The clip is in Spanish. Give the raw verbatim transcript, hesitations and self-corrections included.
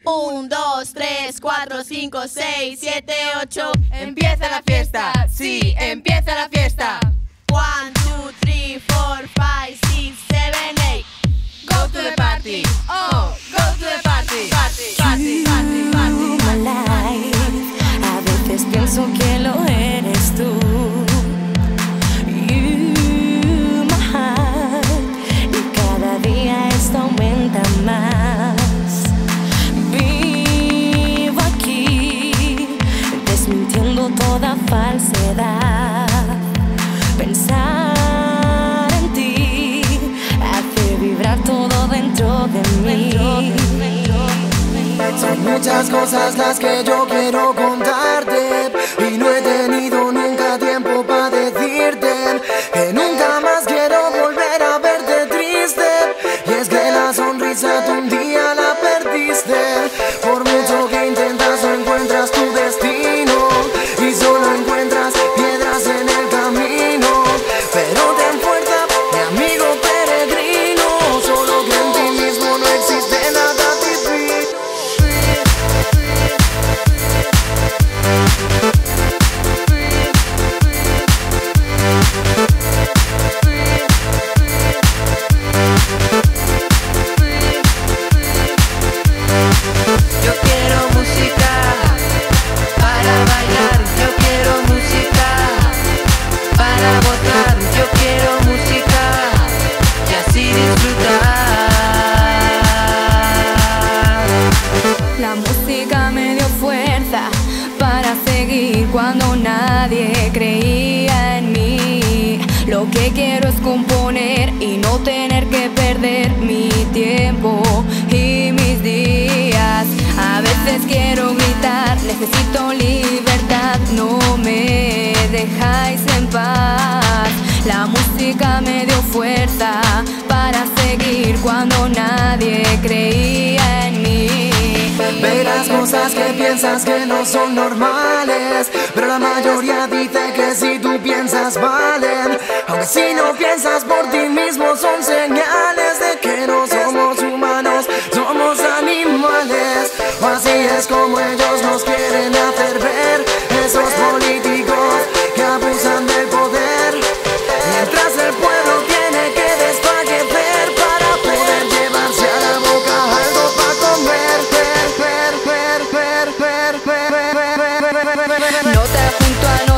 Un, dos, tres, cuatro, cinco, seis, siete, ocho. Empieza la fiesta, sí, empieza la fiesta. One, two, three, four, five, six, seven, eight. Go to the party, oh, go to the party. Party, party, party, party, my life. A veces pienso que lo eres tú. You, my heart. Y cada día esto aumenta más. Vivo aquí, desmintiendo toda falsedad. Pensar en ti hace vibrar todo dentro de mí. Son muchas cosas las que yo quiero contarte y no he tenido nunca tiempo para decirte que nunca más quiero volver a verte triste. Y es que la sonrisa tú un día la perdiste. Por mucho que intentas no encuentras tu destino y solo encuentras piedras en el camino. Pero ten fuerza, mi amigo peregrino, solo que en ti mismo no existe nada divino. Yo quiero música para bailar, yo quiero música para gozar, yo quiero música y así disfrutar. La música me dio fuerza para seguir cuando nadie creía en mí. Lo que quiero es componer y no tener que perder mi tiempo y mis días. A veces quiero gritar, necesito libertad, no me dejáis en paz. La música me dio fuerza para seguir cuando nadie creía en mí. Verás cosas que piensas que no son normales, pero la mayoría dice que si tú piensas valen. Aunque si no piensas por ti mismo son señales de que no somos humanos, somos animales. O así es como ellos nos quieren hacer ver, esos políticos que abusan del poder, mientras el pueblo tiene que desfallecer para poder llevarse a la boca algo para comer. Nota junto a